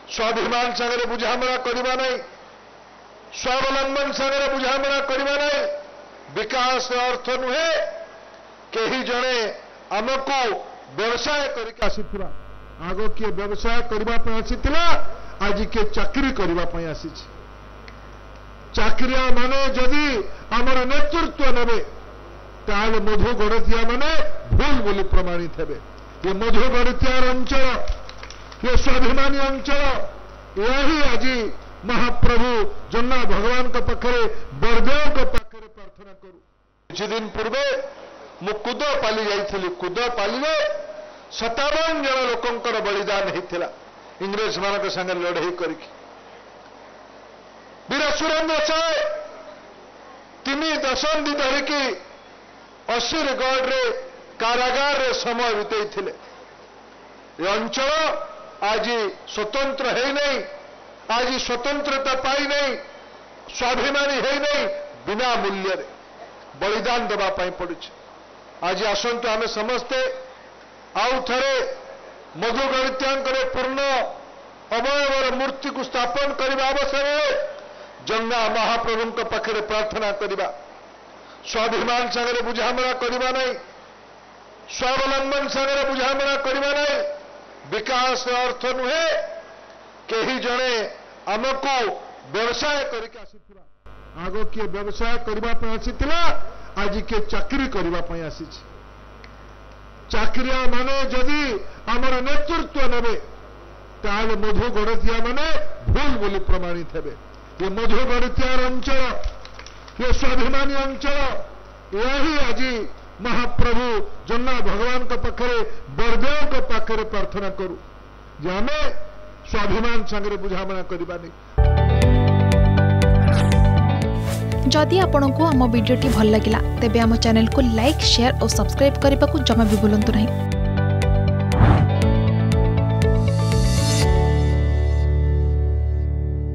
स्वाभिमान सागर बुझामणा करवा नहीं, स्वावलंबन सागर बुझामणा करवा नहीं। विकास अर्थ नुहे कहीं जड़े आमको व्यवसाय करके आसीथिला, आगो किए व्यवसाय करने आसीथिला, आज किए चाकरी करने आसी। चाकरिया माने जदि आमर नेतृत्व नेबे ताल मधु गड़तिया माने भूल बोली प्रमाणित हेबे। ये मधु गड़तियार अंचल, ये स्वाभिमानी अंचल, यही आज महाप्रभु जन्ना भगवान का पाखरे बरदेव का पाखरे प्रार्थना करू। किछि दिन पूर्वे मु कुदपाली जाइथिली। कुदपाली 57 जन लोकंकर बलिदान होता इंग्रेज मान संगे लड़ाई करके। वीर सुरेंद्र साय 3 दशंधि धरिकी असीरगढ़ रे कारागार रे समय बिताई। अंचल आज स्वतंत्र है नहीं, आज स्वतंत्रता पाई नहीं, स्वाभिमानी है नहीं, बिना मूल्य रे बलिदान देवाई पड़ू। आज आसतु आम समस्ते आउ थे मधुगणित्यांकर पूर्ण अवयवर मूर्ति को स्थापन करने अवसर में जंगा महाप्रभु पाखे प्रार्थना करवा। स्वाभिमान सागर बुझामणा करवा नहीं, स्वावलंबन सागर बुझामणा करवा नहीं। विकास अर्थ नुहे कहीं जड़े आमको व्यवसाय करके आसीथिला, आगो किए व्यवसाय करने आसीथिला, आज किए चाकरी करने आसी। चाकरिया माने जदि आमर नेतृत्व नेबे ताल मधु गड़तिया माने भूल बोली प्रमाणित हेबे। ये मधु गड़तियार अंचल, ये स्वाभिमानी अंचल, यही आज महाप्रभु जन्ना भगवान का पाखरे बरदेव का पाखरे प्रार्थना करू जे आम स्वाभिमान सागर बुझामणा करवा नहीं। जदि आपंक आम भिडी भल लगा तेब आम चैनल को लाइक, शेयर और सब्सक्राइब करने को जमा भी भूलु नहीं।